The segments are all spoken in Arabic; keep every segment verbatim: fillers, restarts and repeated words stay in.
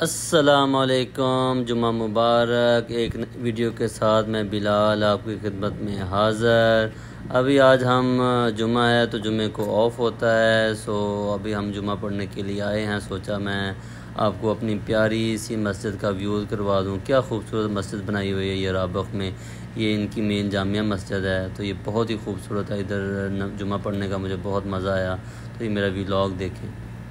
अस्सलामुअलैकुम, जुम्मा मुबारक। एक वीडियो के साथ मैं बिलाल आपकी खिदमत में हाज़िर। अभी आज हम जुम्मा है तो जुम्मे को ऑफ़ होता है, सो अभी हम जुम्मा पढ़ने के लिए आए हैं। सोचा मैं आपको अपनी प्यारी सी मस्जिद का व्यू करवा दूं। क्या खूबसूरत मस्जिद बनाई हुई है ये राबख में। ये इनकी मेन जामिया मस्जिद है, तो ये बहुत ही खूबसूरत है। इधर जुम्मा पढ़ने का मुझे बहुत मज़ा आया, तो ये मेरा व्लॉग देखें।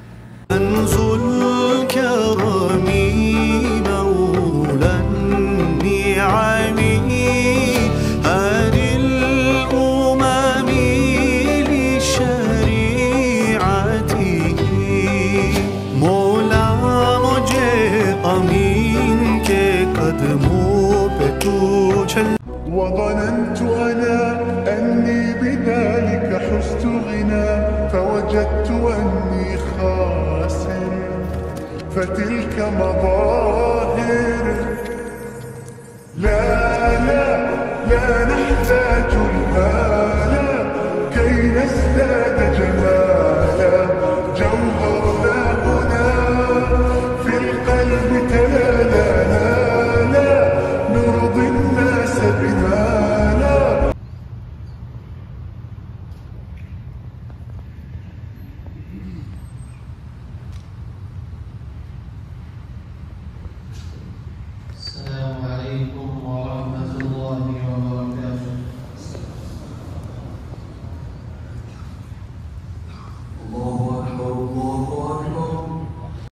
وظننت أنا أني بذلك حزت غنى فوجدت أني خاسر فتلك مظاهر. لا لا لا نحتاج الآن كي نزداد جمالا.